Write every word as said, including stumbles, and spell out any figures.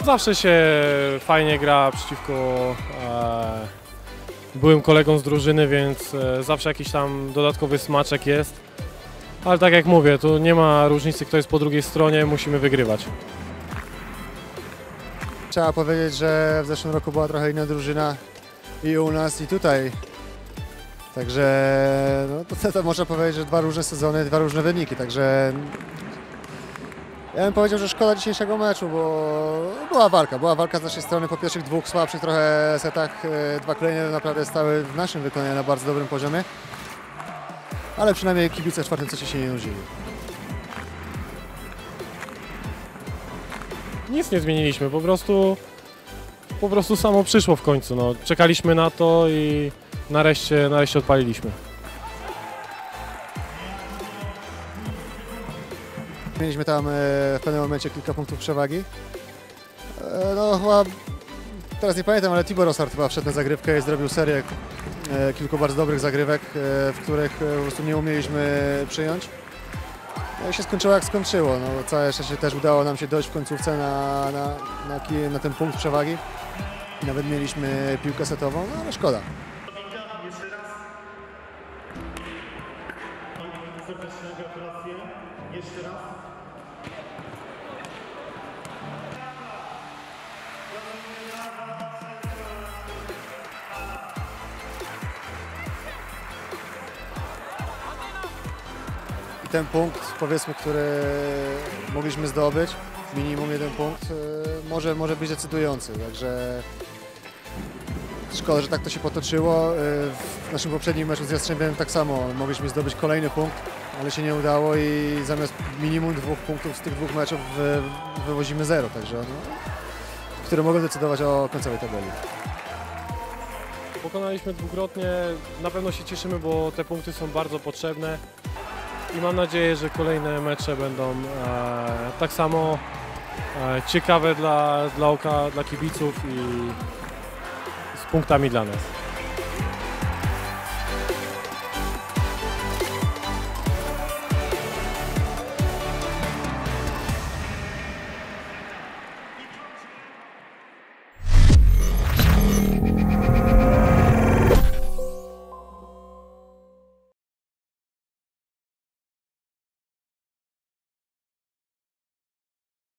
Zawsze się fajnie gra przeciwko e, byłym kolegom z drużyny, więc e, zawsze jakiś tam dodatkowy smaczek jest. Ale tak jak mówię, tu nie ma różnicy, kto jest po drugiej stronie, musimy wygrywać. Trzeba powiedzieć, że w zeszłym roku była trochę inna drużyna i u nas, i tutaj. Także no, to, to można powiedzieć, że dwa różne sezony, dwa różne wyniki. Także ja bym powiedział, że szkoda dzisiejszego meczu, bo była walka. Była walka z naszej strony po pierwszych dwóch słabszych trochę setach. Dwa kolejne naprawdę stały w naszym wykonaniu na bardzo dobrym poziomie. Ale przynajmniej kibice w czwartym secie się nie nudzili. Nic nie zmieniliśmy, po prostu, po prostu samo przyszło w końcu. No. Czekaliśmy na to i nareszcie, nareszcie odpaliliśmy. Mieliśmy tam w pewnym momencie kilka punktów przewagi. No chyba, teraz nie pamiętam, ale Tibor Osart chyba wszedł na zagrywkę i zrobił serię kilku bardzo dobrych zagrywek, w których po prostu nie umieliśmy przyjąć. No i się skończyło jak skończyło. No, całe szczęście też udało nam się dojść w końcówce na, na, na, na ten punkt przewagi. Nawet mieliśmy piłkę setową, no ale szkoda. Serdeczne gratulacje. Jeszcze raz. I ten punkt, powiedzmy, który mogliśmy zdobyć, minimum jeden punkt, może, może być decydujący. Także szkoda, że tak to się potoczyło. W naszym poprzednim meczu z Jastrzębiem tak samo mogliśmy zdobyć kolejny punkt, ale się nie udało i zamiast minimum dwóch punktów z tych dwóch meczów wy, wywozimy zero, także no, które mogą decydować o końcowej tabeli. Pokonaliśmy dwukrotnie, na pewno się cieszymy, bo te punkty są bardzo potrzebne i mam nadzieję, że kolejne mecze będą e, tak samo e, ciekawe dla, dla oka, dla kibiców i z punktami dla nas.